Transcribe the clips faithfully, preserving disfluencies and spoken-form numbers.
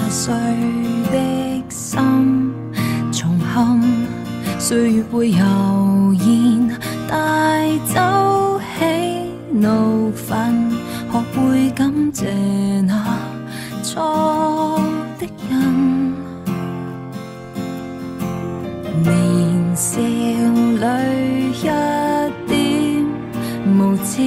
碎的心重陷，歲月會悠然帶走喜怒憤，學會感謝那錯的人。年少裏一點無知，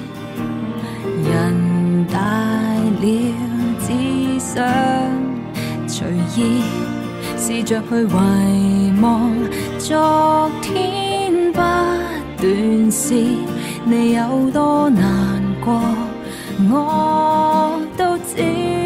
人大了只想隨意試着去遺忘昨天不斷是你有多難過我都知。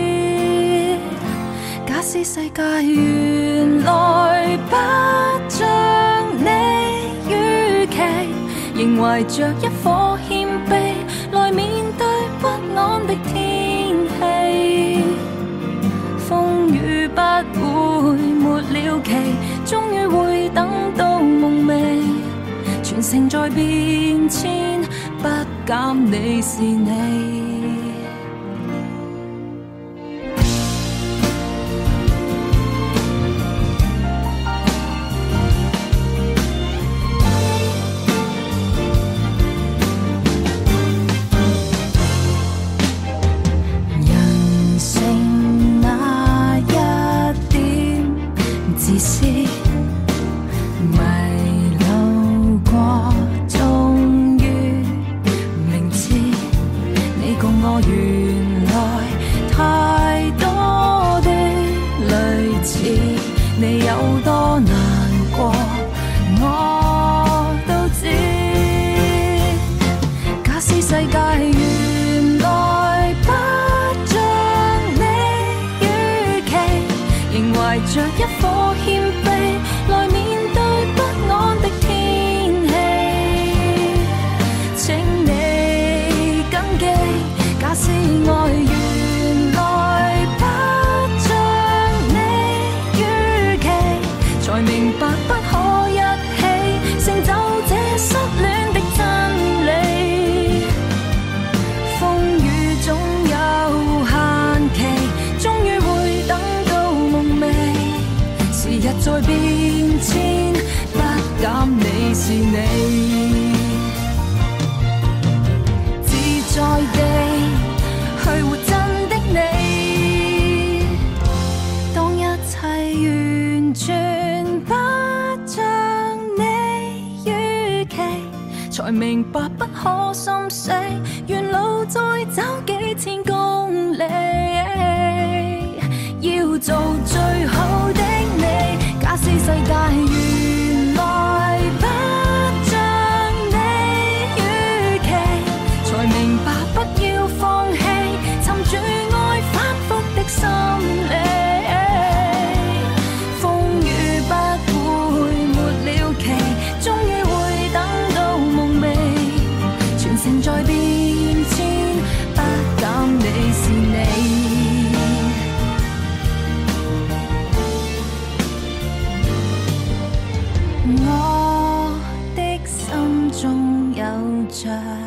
假使世界原來不像你預期，仍懷着一顆謙卑來面對不安的天氣，風雨不會沒了期，終於會等到夢寐，全城在變遷，不減你是你。在變遷，不減你是你，自在地去活真的你。當一切完全不像你預期，才明白不可心死，沿路再走幾千公里，要做最好的你。假使世界原來不像你預期，才明白不要放棄，尋住愛反覆的心理，風雨不會沒了期，終於會等到夢寐，全城在變遷，不減你是你。我的心中有着